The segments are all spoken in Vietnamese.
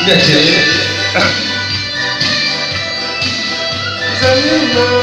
Để chị dẫn mơ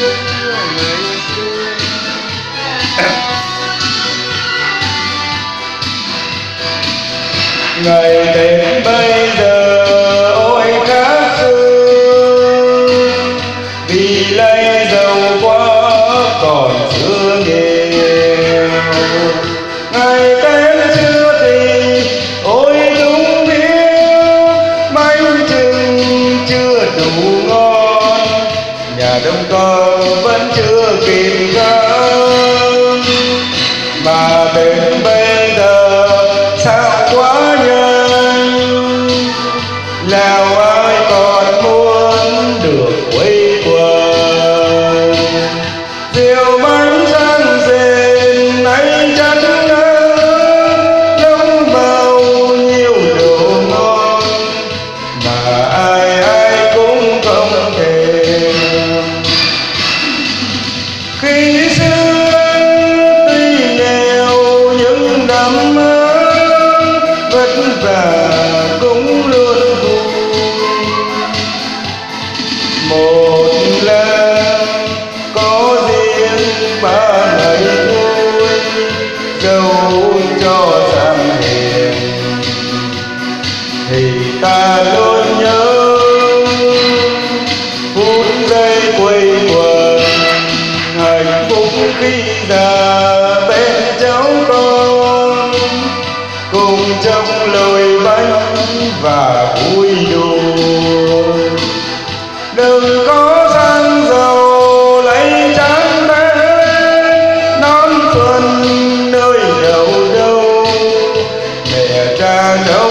ngày Tết bây giờ ôi khác xưa, vì lấy giàu quá còn xưa nghèo. Ngày Tết xưa thì ôi đúng hiếu, bánh chưng chưa đủ ngon, nhà đông con vẫn chưa kịp gom. Mà Tết bây giờ sao quá nhanh, nào ai còn muốn được quây quần. Rượu bánh rang rền anh chắc nóng bao nhiêu đồ ngon, mà ai ai cũng không thèm. Khi xưa tuy nghèo những năm vất vả cũng luôn vui, một lần có riêng ba ngày vui, dẫu cho gian hiền thì ta luôn nhớ phút giây quây quần hạnh phúc khi già bên cháu con, cùng trong lồi bánh và vui đùa. Đừng có sang giàu lấy trắng bé nón xuân nơi đầu đâu, mẹ cha cháu